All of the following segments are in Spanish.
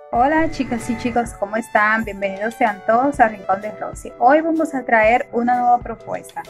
Hola chicas y chicos, ¿cómo están? Bienvenidos sean todos a Rincón de Rosy. Hoy vamos a traer una nueva propuesta.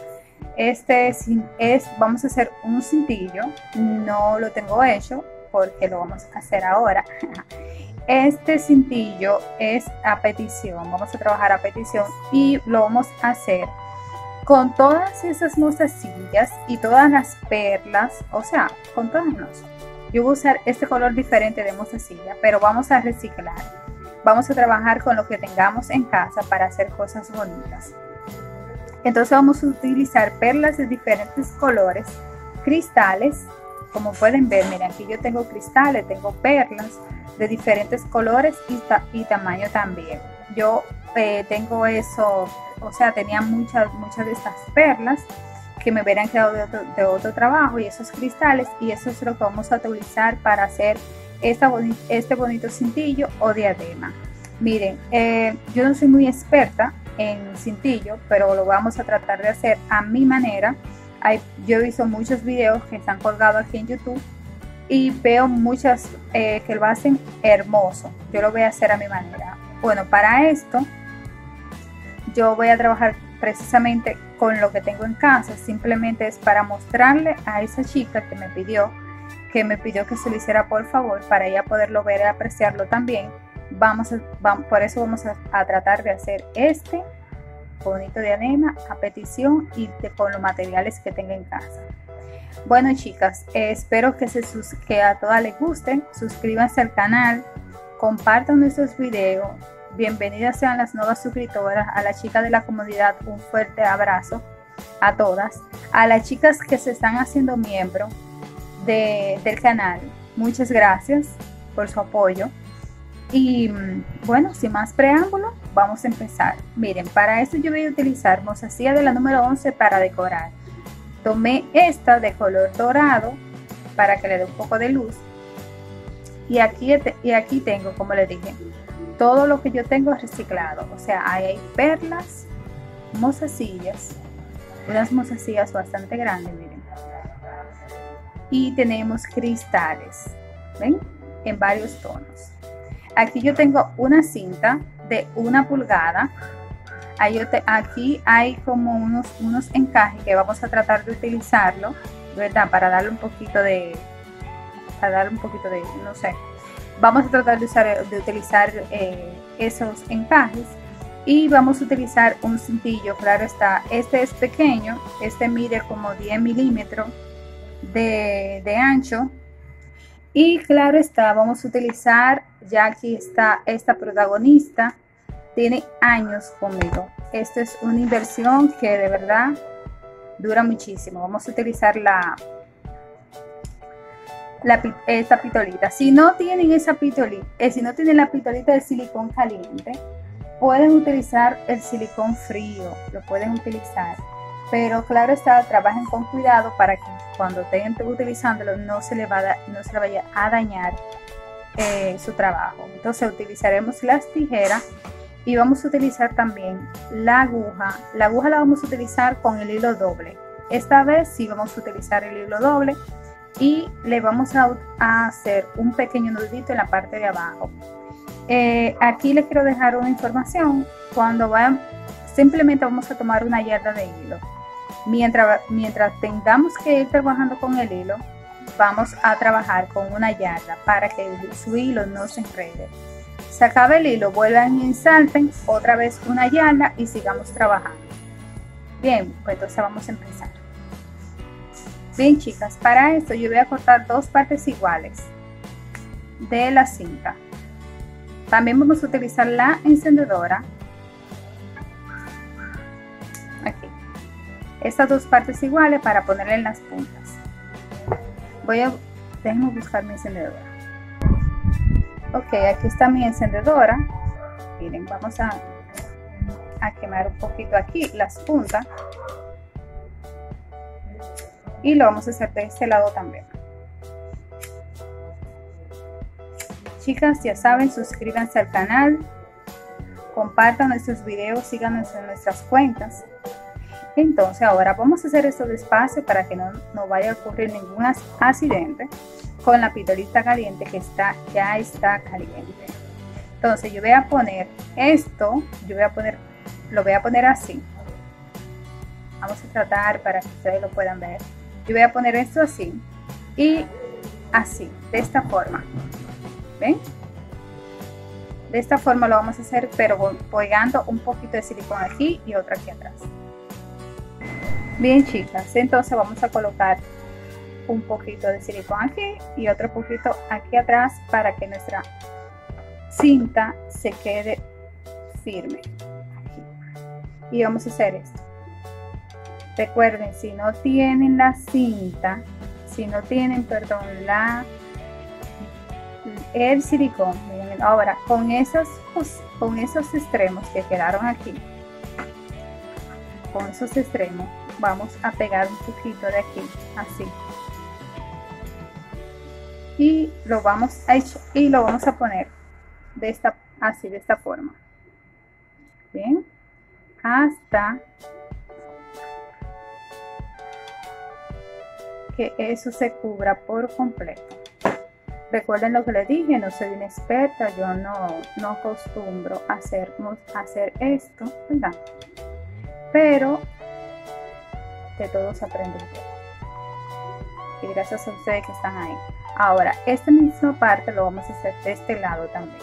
Vamos a hacer un cintillo, no lo tengo hecho porque lo vamos a hacer ahora. Este cintillo es a petición, vamos a trabajar a petición y lo vamos a hacer con todas esas mostacillas y todas las perlas, o sea, con todas las. Yo voy a usar este color diferente de mostacilla, pero vamos a reciclar. Vamos a trabajar con lo que tengamos en casa para hacer cosas bonitas. Entonces vamos a utilizar perlas de diferentes colores, cristales, como pueden ver, miren, aquí yo tengo cristales, tengo perlas de diferentes colores y tamaño también. Yo tengo eso, o sea, tenía muchas de estas perlas que me hubieran quedado de otro trabajo, y esos cristales, y eso es lo que vamos a utilizar para hacer este bonito cintillo o diadema. Miren, yo no soy muy experta en cintillo, pero lo vamos a tratar de hacer a mi manera. Yo he visto muchos videos que están colgados aquí en YouTube y veo muchas que lo hacen hermoso. Yo lo voy a hacer a mi manera. Bueno, para esto yo voy a trabajar precisamente con lo que tengo en casa. Simplemente es para mostrarle a esa chica que me pidió que se lo hiciera, por favor, para ella poderlo ver y apreciarlo también. Por eso vamos a tratar de hacer este bonito diadema a petición y con los materiales que tenga en casa. Bueno chicas, espero que a todas les gusten. Suscríbanse al canal, compartan nuestros videos. Bienvenidas sean las nuevas suscriptoras. A las chicas de la comunidad, un fuerte abrazo a todas. A las chicas que se están haciendo miembro del canal, muchas gracias por su apoyo. Y bueno, sin más preámbulo, vamos a empezar. Miren, para esto yo voy a utilizar mostacilla de la número 11 para decorar. Tomé esta de color dorado para que le dé un poco de luz. Y aquí tengo, como les dije, todo lo que yo tengo reciclado. O sea, ahí hay perlas, mostacillas, unas mostacillas bastante grandes, miren. Y tenemos cristales, ¿ven? En varios tonos. Aquí yo tengo una cinta de 1 pulgada. Aquí hay como unos encajes que vamos a tratar de utilizarlo, ¿verdad? Para darle un poquito de, no sé. Vamos a tratar de utilizar esos encajes, y vamos a utilizar un cintillo, claro está. Este es pequeño, este mide como 10 milímetros de ancho, y claro está, vamos a utilizar, ya aquí está esta protagonista, tiene años conmigo. Esto es una inversión que de verdad dura muchísimo. Vamos a utilizar esta pitolita. Si no tienen esa pitolita, si no tienen la pitolita de silicón caliente, pueden utilizar el silicón frío, lo pueden utilizar, pero claro está, trabajen con cuidado para que cuando estén utilizándolo no se le vaya a dañar su trabajo. Entonces utilizaremos las tijeras y vamos a utilizar también la aguja. La aguja la vamos a utilizar con el hilo doble. Esta vez sí vamos a utilizar el hilo doble, y le vamos a hacer un pequeño nudito en la parte de abajo. Aquí les quiero dejar una información. Simplemente vamos a tomar una yarda de hilo. Mientras tengamos que ir trabajando con el hilo, vamos a trabajar con una yarda para que su hilo no se enrede. Se acaba el hilo, vuelvan y ensalten otra vez una yarda y sigamos trabajando. Bien, pues entonces vamos a empezar. Bien chicas, para esto yo voy a cortar 2 partes iguales de la cinta. También vamos a utilizar la encendedora. Aquí. Estas 2 partes iguales para ponerle en las puntas. Déjenme buscar mi encendedora. Ok, aquí está mi encendedora. Miren, vamos a quemar un poquito aquí las puntas. Y lo vamos a hacer de este lado también. Chicas, ya saben, suscríbanse al canal, compartan nuestros videos, síganos en nuestras cuentas. Entonces ahora vamos a hacer esto despacio para que no vaya a ocurrir ningún accidente con la pitolita caliente, que ya está caliente. Entonces yo voy a poner esto, lo voy a poner así. Vamos a tratar para que ustedes lo puedan ver. Yo voy a poner esto así y así, de esta forma. ¿Ven? De esta forma lo vamos a hacer, pero pegando un poquito de silicón aquí y otro aquí atrás. Bien, chicas, entonces vamos a colocar un poquito de silicón aquí y otro poquito aquí atrás para que nuestra cinta se quede firme aquí. Y vamos a hacer esto. Recuerden, si no tienen la cinta, perdón, el silicón, miren, ahora con esos extremos que quedaron aquí, con esos extremos vamos a pegar un poquito de aquí, así, y lo vamos a poner de esta forma, bien, hasta que eso se cubra por completo. Recuerden lo que les dije, no soy una experta, yo no acostumbro a hacer esto, ¿verdad? Pero de todo se aprende un poco. Y gracias a ustedes que están ahí. Ahora, esta misma parte lo vamos a hacer de este lado también.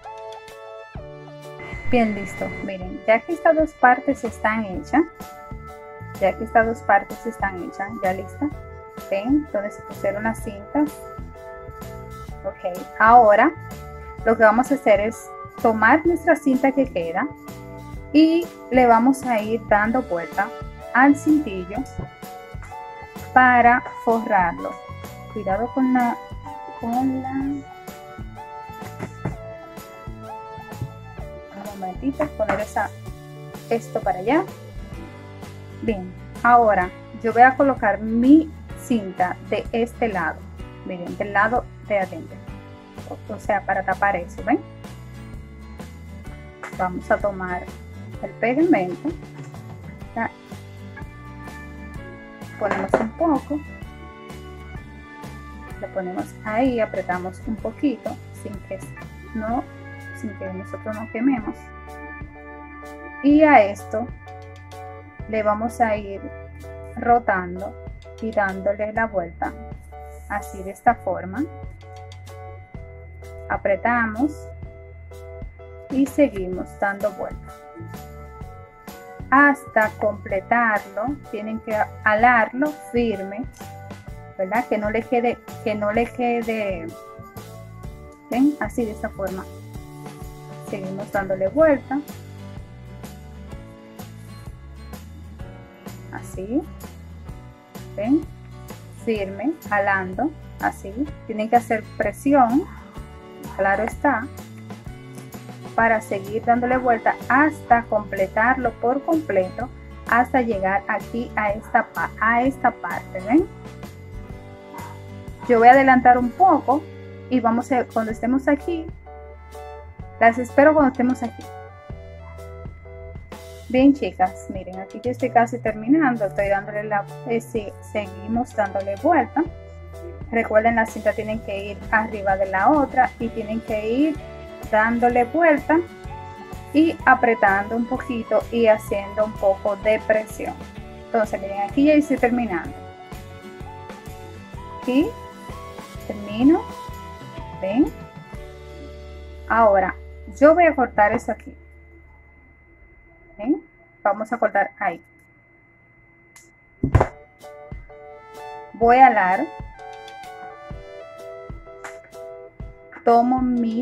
Bien, listo. Miren, ya que estas dos partes están hechas, ya listas. ¿Ven? Donde se pusieron las cintas. Ok, ahora lo que vamos a hacer es tomar nuestra cinta que queda y le vamos a ir dando vuelta al cintillo para forrarlo. Cuidado con la un momentito, poner esto para allá. Bien, ahora yo voy a colocar mi cinta de este lado, miren, del lado de adentro, o sea, para tapar eso, ¿ven? Vamos a tomar el pegamento, ¿ya? Ponemos un poco, lo ponemos ahí, apretamos un poquito sin que nosotros nos quememos, y a esto le vamos a ir rotando y dándole la vuelta así, de esta forma. Apretamos y seguimos dando vuelta hasta completarlo. Tienen que alarlo firme, ¿verdad? Que no le quede, ven, así, de esta forma. Seguimos dándole vuelta así, ven, firme, jalando así. Tienen que hacer presión, claro está, para seguir dándole vuelta hasta completarlo por completo, hasta llegar aquí a esta parte, ven. Yo voy a adelantar un poco y vamos a, cuando estemos aquí, las espero cuando estemos aquí. Bien, chicas, miren, aquí yo estoy casi terminando, estoy dándole seguimos dándole vuelta. Recuerden, la cinta tienen que ir arriba de la otra y tienen que ir dándole vuelta y apretando un poquito y haciendo un poco de presión. Entonces, miren, aquí ya estoy terminando. Aquí termino, ven. Ahora yo voy a cortar eso aquí. ¿Ven? Vamos a cortar ahí. Voy a alar. Tomo mi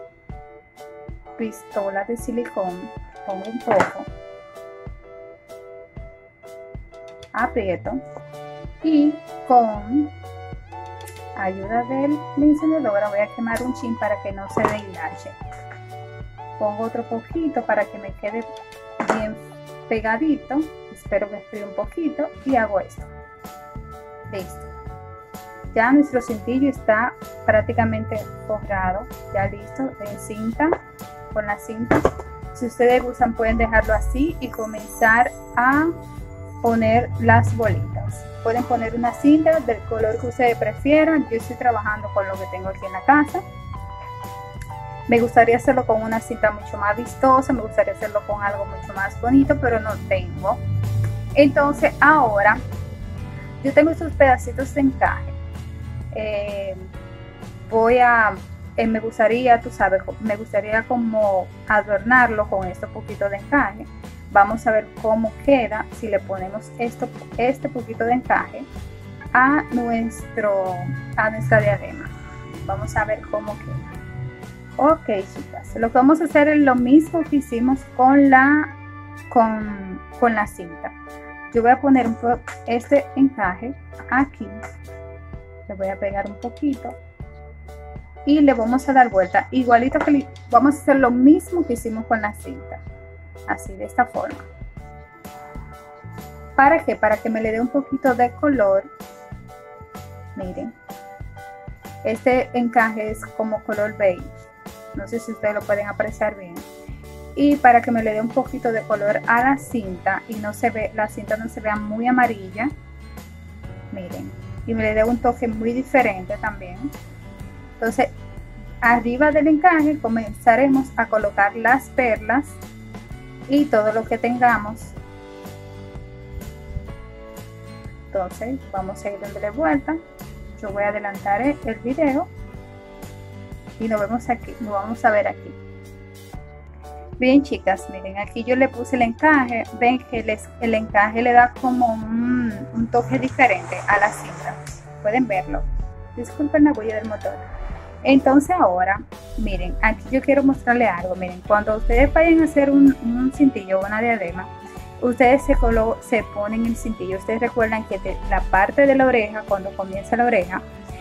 pistola de silicón, pongo un poco, aprieto y con ayuda del encendedor voy a quemar un chin para que no se deshilache. Pongo otro poquito para que me quede bien pegadito, espero que esté un poquito y hago esto. Listo. Ya nuestro cintillo está prácticamente forrado, ya listo, en cinta, con la cinta. Si ustedes gustan pueden dejarlo así y comenzar a poner las bolitas. Pueden poner una cinta del color que ustedes prefieran. Yo estoy trabajando con lo que tengo aquí en la casa. Me gustaría hacerlo con una cinta mucho más vistosa, me gustaría hacerlo con algo mucho más bonito, pero no tengo. Entonces ahora yo tengo estos pedacitos de encaje. Me gustaría, tú sabes, me gustaría como adornarlo con este poquito de encaje. Vamos a ver cómo queda si le ponemos este poquito de encaje a nuestra diadema. Vamos a ver cómo queda. Ok, chicas, lo que vamos a hacer es lo mismo que hicimos con la cinta. Yo voy a poner este encaje aquí, le voy a pegar un poquito y le vamos a dar vuelta, igualito que vamos a hacer lo mismo que hicimos con la cinta, así, de esta forma. ¿Para qué? Para que me le dé un poquito de color. Miren, este encaje es como color beige, no sé si ustedes lo pueden apreciar bien, y para que me le dé un poquito de color a la cinta y la cinta no se vea muy amarilla, miren, y me le dé un toque muy diferente también. Entonces arriba del encaje comenzaremos a colocar las perlas y todo lo que tengamos. Entonces vamos a ir dándole vuelta. Yo voy a adelantar el video y nos vemos aquí, nos vamos a ver aquí. Bien, chicas, miren, aquí yo le puse el encaje. Ven que el encaje le da como un toque diferente a la cinta, pueden verlo. Disculpen la bulla del motor. Entonces ahora, miren, aquí yo quiero mostrarle algo. Miren, cuando ustedes vayan a hacer un cintillo o una diadema, ustedes se ponen el cintillo. Ustedes recuerdan que la parte de la oreja, cuando comienza la oreja,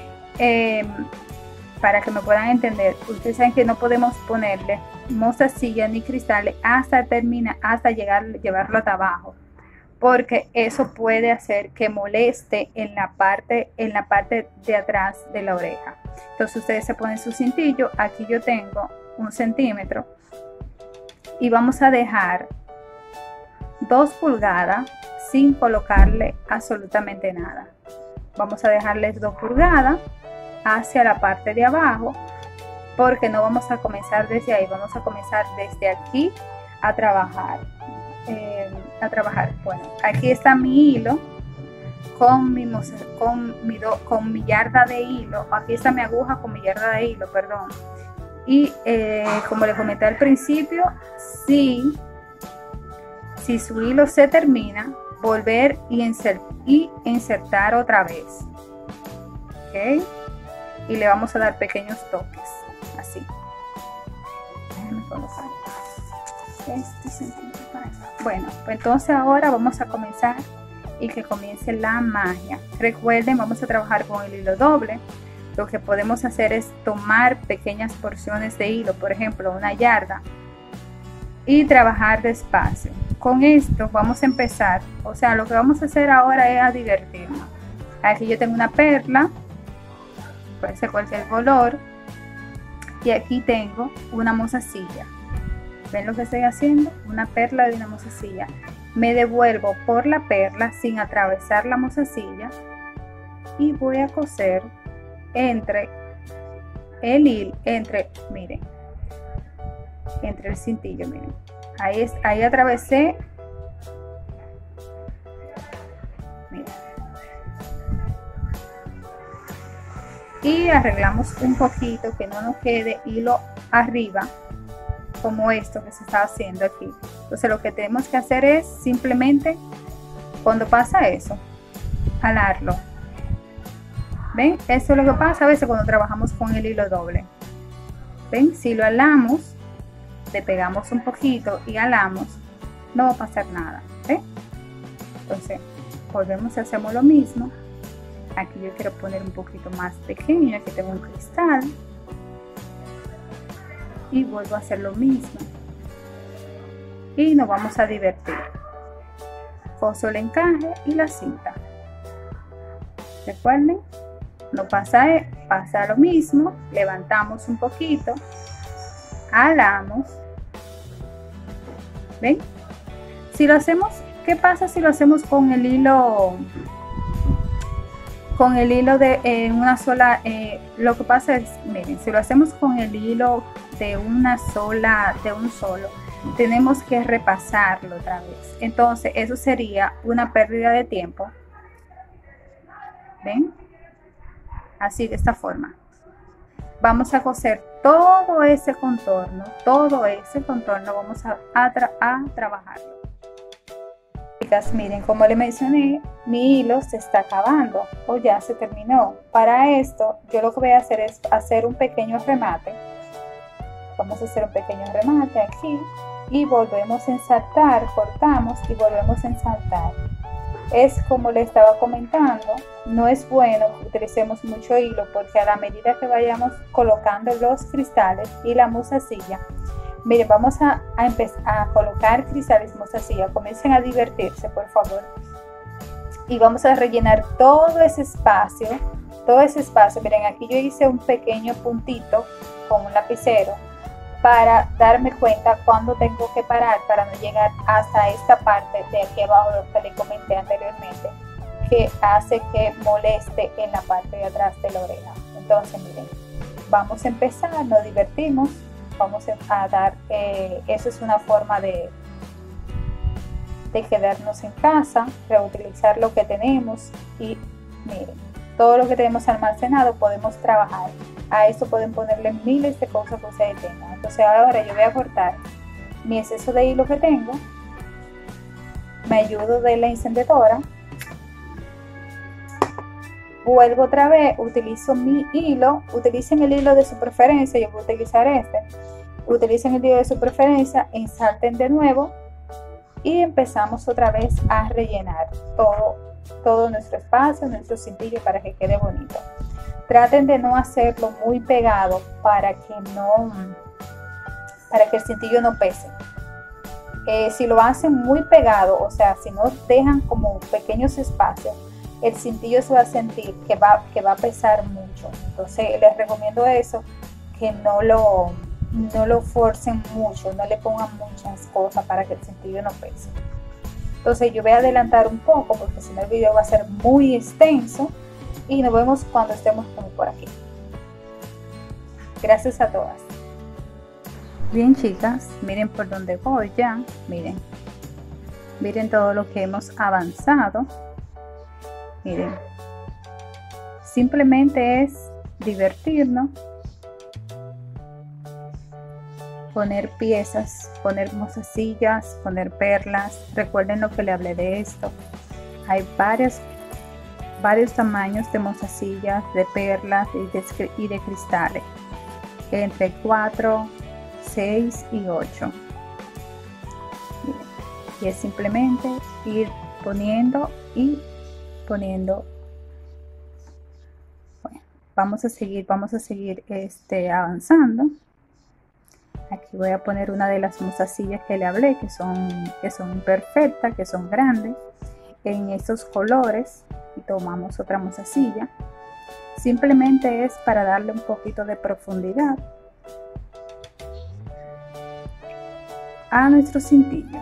para que me puedan entender, ustedes saben que no podemos ponerle mostacilla ni cristales hasta llevarlo hasta abajo, porque eso puede hacer que moleste en la parte de atrás de la oreja. Entonces ustedes se ponen su cintillo. Aquí yo tengo 1 centímetro y vamos a dejar 2 pulgadas sin colocarle absolutamente nada. Vamos a dejarles 2 pulgadas hacia la parte de abajo, porque no vamos a comenzar desde ahí, vamos a comenzar desde aquí a trabajar. Bueno, aquí está mi hilo con mi yarda de hilo. Aquí está mi aguja con mi yarda de hilo, perdón. Y como les comenté al principio, si su hilo se termina, volver y insertar otra vez. ¿Ok? Y le vamos a dar pequeños toques, así. Déjenme colocar este centímetro para acá. Bueno, pues entonces ahora vamos a comenzar y que comience la magia. Recuerden, vamos a trabajar con el hilo doble. Lo que podemos hacer es tomar pequeñas porciones de hilo, por ejemplo, 1 yarda, y trabajar despacio. Con esto vamos a empezar, o sea, lo que vamos a hacer ahora es a divertirnos. Aquí yo tengo una perla, puede ser cualquier color, y aquí tengo una mozasilla. ¿Ven lo que estoy haciendo? Una perla de una mozasilla. Me devuelvo por la perla sin atravesar la mozasilla y voy a coser entre el hilo, miren, entre el cintillo, miren. Ahí atravesé. Miren. Y arreglamos un poquito que no nos quede hilo arriba, como esto que se está haciendo aquí. Entonces lo que tenemos que hacer es simplemente, cuando pasa eso, jalarlo. ¿Ven? Eso es lo que pasa a veces cuando trabajamos con el hilo doble. ¿Ven? Si lo jalamos, le pegamos un poquito y jalamos, no va a pasar nada. ¿Ven? Entonces volvemos y hacemos lo mismo. Aquí yo quiero poner un poquito más pequeño, aquí tengo un cristal. Y vuelvo a hacer lo mismo. Y nos vamos a divertir. Coso el encaje y la cinta. Recuerden, no pasa lo mismo. Levantamos un poquito. Jalamos. ¿Ven? Si lo hacemos, ¿qué pasa si lo hacemos con el hilo con el hilo de una sola, lo que pasa es, miren, si lo hacemos con el hilo de una sola, de un solo, tenemos que repasarlo otra vez. Entonces eso sería una pérdida de tiempo. ¿Ven? Así, de esta forma. Vamos a coser todo ese contorno vamos a trabajarlo. Chicas, miren, como les mencioné, mi hilo se está acabando o ya se terminó. Para esto, yo lo que voy a hacer es hacer un pequeño remate. Vamos a hacer un pequeño remate aquí y volvemos a ensartar, cortamos y volvemos a ensartar. Es como les estaba comentando, no es bueno que utilicemos mucho hilo porque a la medida que vayamos colocando los cristales y la mostacilla, miren, vamos a empezar a colocar cristales, mostacilla, comiencen a divertirse, por favor. Y vamos a rellenar todo ese espacio, miren, aquí yo hice un pequeño puntito con un lapicero para darme cuenta cuando tengo que parar para no llegar hasta esta parte de aquí abajo, lo que les comenté anteriormente, que hace que moleste en la parte de atrás de la oreja. Entonces, miren, vamos a empezar, nos divertimos, vamos a dar, eso es una forma de quedarnos en casa, reutilizar lo que tenemos y miren, todo lo que tenemos almacenado podemos trabajar. A esto pueden ponerle miles de cosas que ustedes tengan. Entonces ahora yo voy a cortar mi exceso de hilo que tengo, me ayudo de la encendedora, vuelvo otra vez, utilizo mi hilo, utilicen el hilo de su preferencia, yo voy a utilizar este, utilicen el hilo de su preferencia, ensarten de nuevo y empezamos otra vez a rellenar todo nuestro espacio, nuestro cintillo para que quede bonito. Traten de no hacerlo muy pegado para que el cintillo no pese. Si lo hacen muy pegado, o sea, si no dejan como pequeños espacios, el cintillo se va a sentir que va a pesar mucho. Entonces les recomiendo eso, que no lo forcen mucho, no le pongan muchas cosas para que el cintillo no pese. Entonces yo voy a adelantar un poco porque si no el video va a ser muy extenso y nos vemos cuando estemos por aquí. Gracias a todas. Bien, chicas, miren por dónde voy ya, miren todo lo que hemos avanzado. Miren, simplemente es divertirnos, poner piezas, poner mozasillas, poner perlas. Recuerden lo que le hablé de esto. Hay varios tamaños de mozasillas, de perlas y de cristales, entre 4, 6 y 8. Y es simplemente ir poniendo y poniendo. Bueno, vamos a seguir avanzando. Aquí voy a poner una de las mozasillas que le hablé, que son perfectas, que son grandes, en estos colores, y tomamos otra mozasilla. Simplemente es para darle un poquito de profundidad a nuestro cintillo.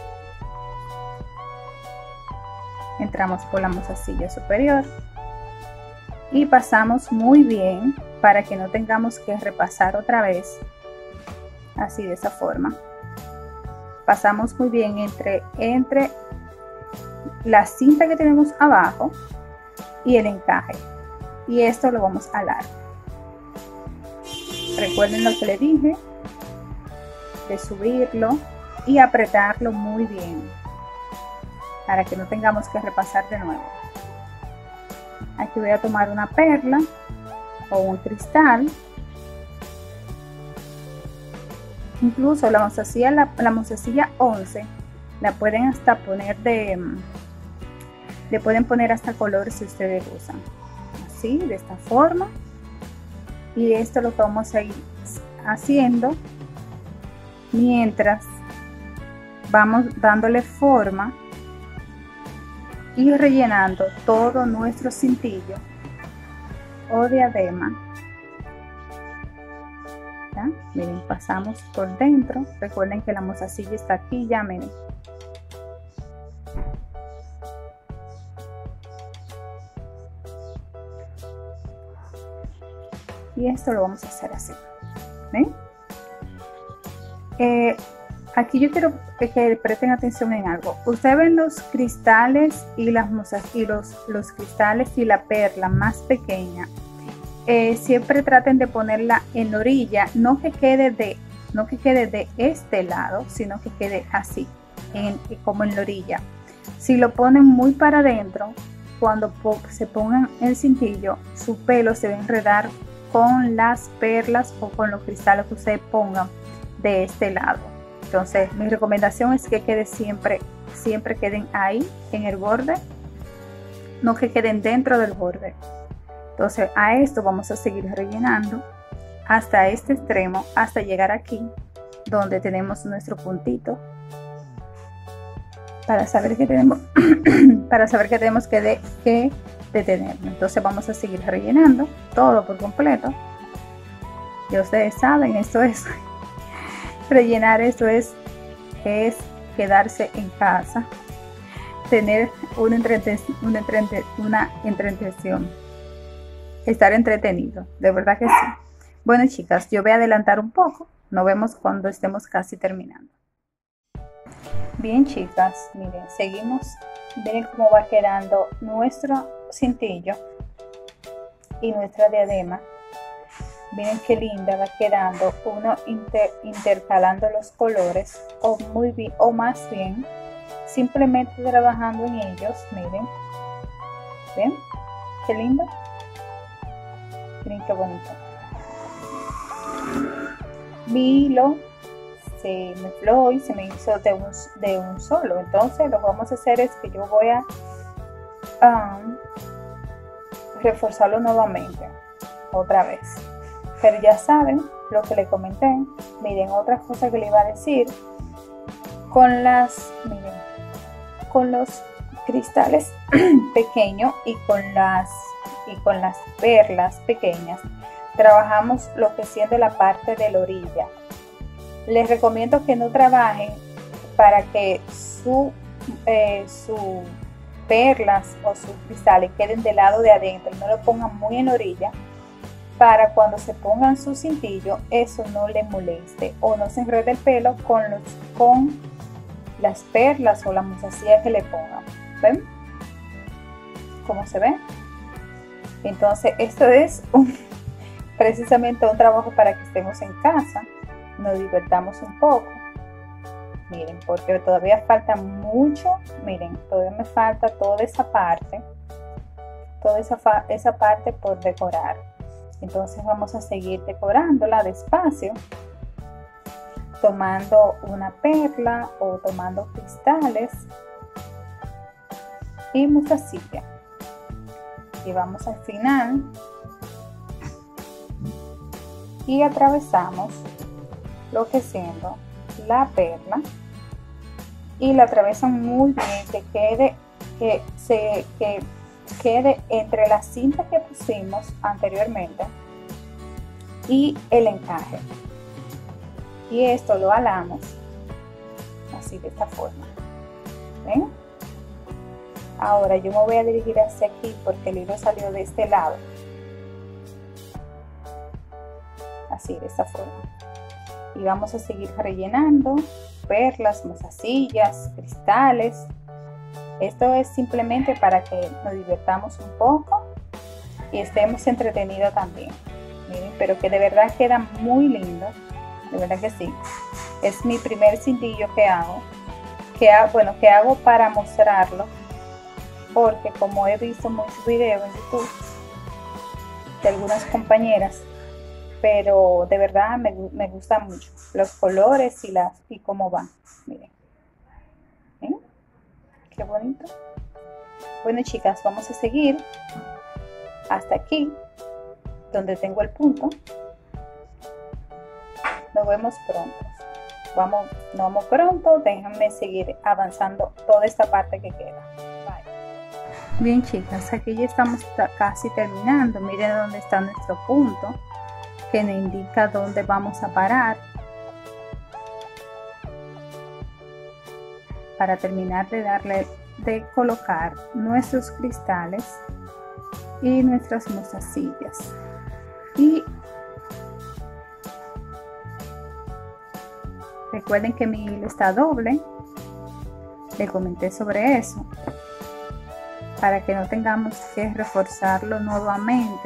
Entramos por la mozasilla superior y pasamos muy bien para que no tengamos que repasar otra vez. Así, de esa forma pasamos muy bien entre la cinta que tenemos abajo y el encaje, y esto lo vamos a alar. Recuerden lo que le dije de subirlo y apretarlo muy bien para que no tengamos que repasar de nuevo. Aquí voy a tomar una perla o un cristal. Incluso la mozasilla 11 la pueden hasta poner le pueden poner hasta color si ustedes usan. Así, de esta forma. Y esto lo que vamos a ir haciendo mientras vamos dándole forma y rellenando todo nuestro cintillo o diadema. ¿Ya? Miren, pasamos por dentro. Recuerden que la mozasilla está aquí ya, miren. y esto lo vamos a hacer así. ¿Ven? Aquí yo quiero que presten atención en algo. Ustedes ven los cristales y las musas y los cristales y la perla más pequeña. Siempre traten de ponerla en la orilla, no que quede de este lado, sino que quede así, como en la orilla. Si lo ponen muy para adentro, cuando se pongan el cintillo, su pelo se va a enredar con las perlas o con los cristales que ustedes pongan de este lado. Entonces mi recomendación es que quede siempre queden ahí en el borde, no que queden dentro del borde. Entonces a esto vamos a seguir rellenando hasta este extremo, hasta llegar aquí donde tenemos nuestro puntito, para saber que tenemos que detenerlo. Entonces vamos a seguir rellenando todo por completo. Y ustedes saben, esto es rellenar, esto es quedarse en casa, tener una entretención, estar entretenido, de verdad que sí. Bueno, chicas, yo voy a adelantar un poco, nos vemos cuando estemos casi terminando. Bien, chicas, miren, seguimos, miren cómo va quedando nuestro cintillo y nuestra diadema. Miren qué linda va quedando, uno intercalando los colores, o más bien simplemente trabajando en ellos. Miren, ven qué lindo, miren qué bonito. Mi hilo se me infló y se me hizo de un solo. Entonces lo que vamos a hacer es que yo voy a reforzarlo nuevamente, otra vez. Pero ya saben lo que le comenté. Miren, otra cosa que le iba a decir, con los cristales pequeños y con las perlas pequeñas, trabajamos lo que siendo la parte de la orilla. Les recomiendo que no trabajen para que sus perlas o sus cristales queden del lado de adentro, no lo pongan muy en la orilla, para cuando se pongan su cintillo eso no le moleste o no se enrede el pelo con las perlas o la musacilla que le pongan. ¿Ven cómo se ve? Entonces esto es precisamente un trabajo para que estemos en casa, nos divertamos un poco. Miren, porque todavía falta mucho. Miren, todavía me falta toda esa parte por decorar. Entonces vamos a seguir decorándola despacio, tomando una perla o tomando cristales y musacilla. Y vamos al final y atravesamos lo que siendo la perla y la atravesan muy bien, que quede entre la cinta que pusimos anteriormente y el encaje, y esto lo alamos así, de esta forma. ¿Ven? Ahora yo me voy a dirigir hacia aquí porque el hilo salió de este lado, así, de esta forma, y vamos a seguir rellenando perlas, musacillas, cristales. Esto es simplemente para que nos divertamos un poco y estemos entretenidos también. Miren, pero que de verdad queda muy lindo, de verdad que sí. Es mi primer cintillo que hago para mostrarlo, porque como he visto muchos videos en YouTube de algunas compañeras, pero de verdad me gustan mucho los colores y cómo van. Miren, ¿ven? Qué bonito. Bueno, chicas, vamos a seguir hasta aquí donde tengo el punto. Nos vemos pronto. Nos vamos pronto. Déjenme seguir avanzando toda esta parte que queda. Bye. Bien, chicas, aquí ya estamos casi terminando. Miren dónde está nuestro punto, que nos indica dónde vamos a parar para terminar de colocar nuestros cristales y nuestras musacillas. Y Recuerden que mi hilo está doble. Le comenté sobre eso, para que no tengamos que reforzarlo nuevamente.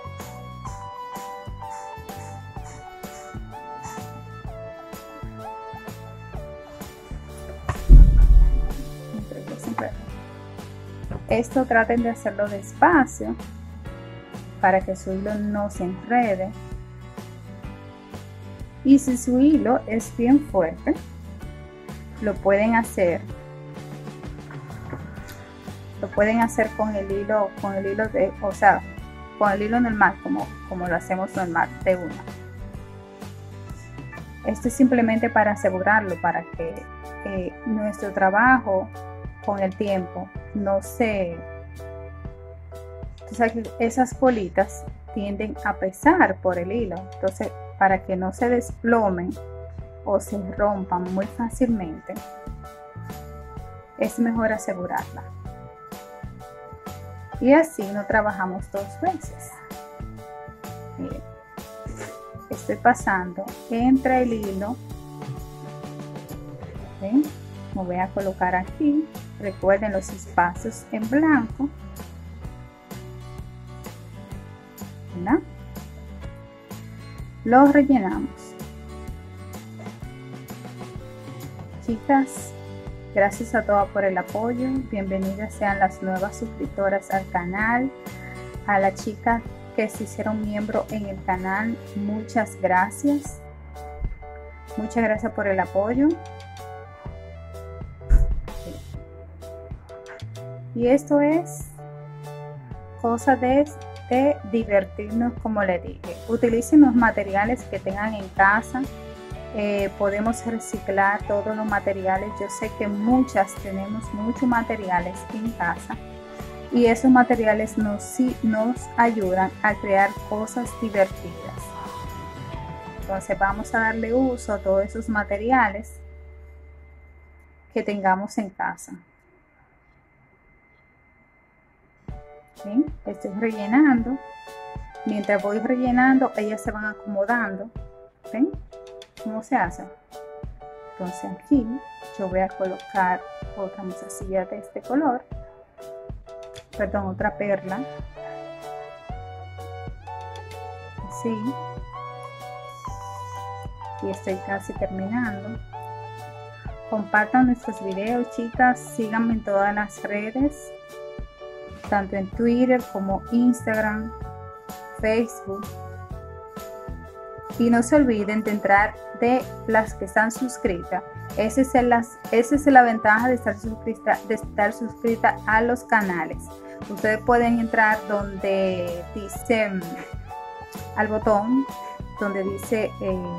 Esto traten de hacerlo despacio para que su hilo no se enrede. Y si su hilo es bien fuerte, lo pueden hacer con el hilo de, o sea, con el hilo normal, como lo hacemos normal, de una. Esto es simplemente para asegurarlo, para que nuestro trabajo con el tiempo no se... Entonces, esas bolitas tienden a pesar por el hilo, entonces para que no se desplomen o se rompan muy fácilmente, es mejor asegurarla. Y así no trabajamos dos veces. Miren, estoy pasando entre el hilo. ¿Ven? Me voy a colocar aquí. Recuerden los espacios en blanco. ¿Verdad? Los rellenamos. Chicas, gracias a todas por el apoyo. Bienvenidas sean las nuevas suscriptoras al canal. A las chicas que se hicieron miembro en el canal, muchas gracias. Muchas gracias por el apoyo. Y esto es cosa de divertirnos, como les dije. Utilicen los materiales que tengan en casa. Podemos reciclar todos los materiales. Yo sé que muchas tenemos muchos materiales en casa y esos materiales nos ayudan a crear cosas divertidas. Entonces vamos a darle uso a todos esos materiales que tengamos en casa. ¿Sí? Estoy rellenando. Mientras voy rellenando, ellas se van acomodando. ¿Ven cómo se hace? Entonces aquí yo voy a colocar otra mozasilla de este color, perdón, otra perla, así, y estoy casi terminando. Compartan nuestros videos, chicas, síganme en todas las redes, tanto en Twitter como Instagram, Facebook. Y no se olviden de entrar de las que están suscritas. Esa es la ventaja de estar suscrita a los canales. Ustedes pueden entrar donde dice, al botón donde dice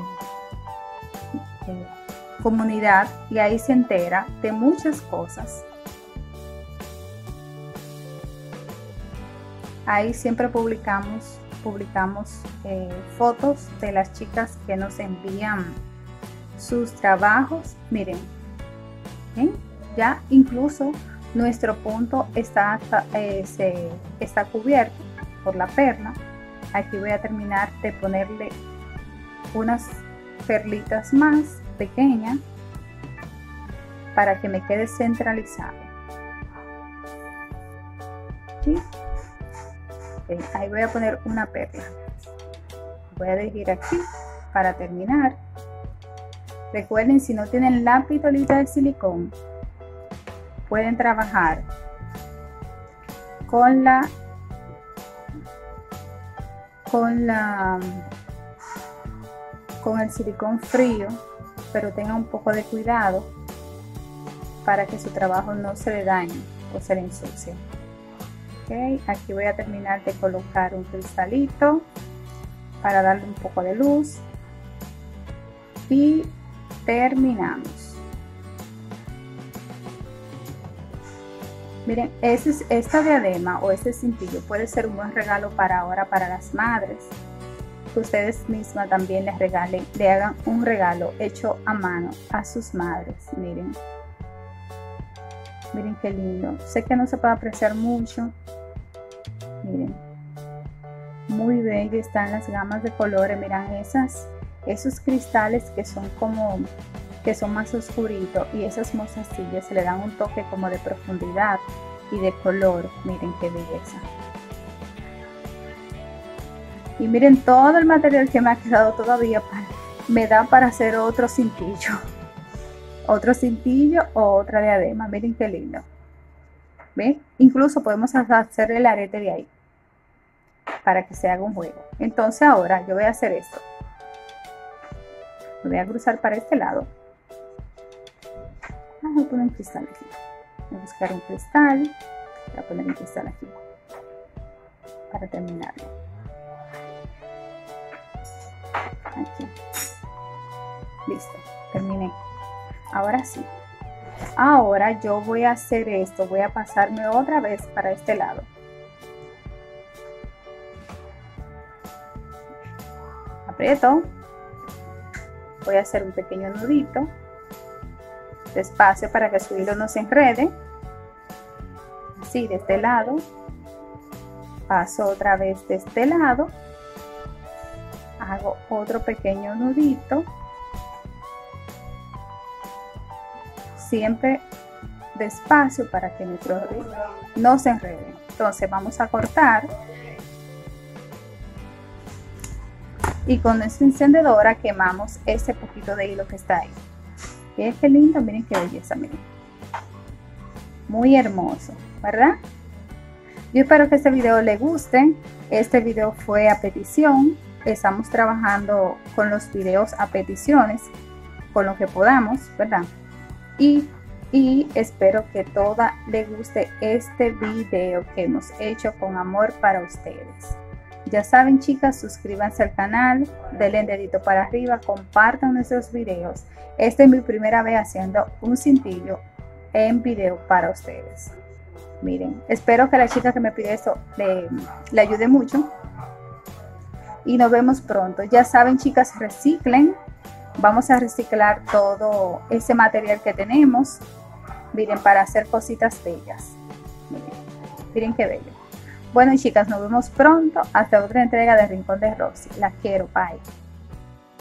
comunidad, y ahí se entera de muchas cosas. Ahí siempre publicamos fotos de las chicas que nos envían sus trabajos. Miren, ¿ven? Ya incluso nuestro punto está cubierto por la perla. Aquí voy a terminar de ponerle unas perlitas más pequeñas para que me quede centralizado. ¿Sí? Ahí voy a poner una perla. Voy a elegir aquí para terminar. Recuerden, si no tienen la pistolita de silicón, pueden trabajar con el silicón frío, pero tengan un poco de cuidado para que su trabajo no se le dañe o se le ensucie. Okay, aquí voy a terminar de colocar un cristalito para darle un poco de luz y terminamos. Miren, esta diadema o este cintillo puede ser un buen regalo para ahora para las madres, que ustedes mismas también le hagan un regalo hecho a mano a sus madres. Miren qué lindo. Sé que no se puede apreciar mucho. Miren, muy bello están las gamas de colores. Miren esos cristales que son como que son más oscuritos, y esas mostacillas se le dan un toque como de profundidad y de color. Miren qué belleza. Y miren todo el material que me ha quedado todavía, me da para hacer otro cintillo o otra diadema. Miren qué lindo. ¿Ven? Incluso podemos hacer el arete de ahí para que se haga un juego. Entonces ahora yo voy a hacer esto. Lo voy a cruzar para este lado. Voy a poner un cristal aquí. Voy a buscar un cristal. Voy a poner un cristal aquí para terminarlo. Aquí. Listo, terminé. Ahora sí. Ahora yo voy a hacer esto. Voy a pasarme otra vez para este lado. Aprieto. Voy a hacer un pequeño nudito despacio para que su hilo no se enrede. Así de este lado, paso otra vez de este lado, hago otro pequeño nudito, siempre despacio para que nuestro hilo no se enrede. Entonces vamos a cortar y con nuestra encendedora quemamos ese poquito de hilo que está ahí. Miren qué lindo, miren qué belleza, miren. Muy hermoso, ¿verdad? Yo espero que este video les guste. Este video fue a petición. Estamos trabajando con los videos a peticiones, con lo que podamos, ¿verdad? Y espero que toda les guste este video que hemos hecho con amor para ustedes. Ya saben, chicas, suscríbanse al canal, denle dedito para arriba, compartan nuestros videos. Esta es mi primera vez haciendo un cintillo en video para ustedes. Miren, espero que la chica que me pide esto le ayude mucho. Y nos vemos pronto. Ya saben, chicas, reciclen. Vamos a reciclar todo ese material que tenemos. Miren, para hacer cositas bellas. Miren qué bello. Bueno, chicas, nos vemos pronto hasta otra entrega de Rincón de Rosy. Las quiero, bye.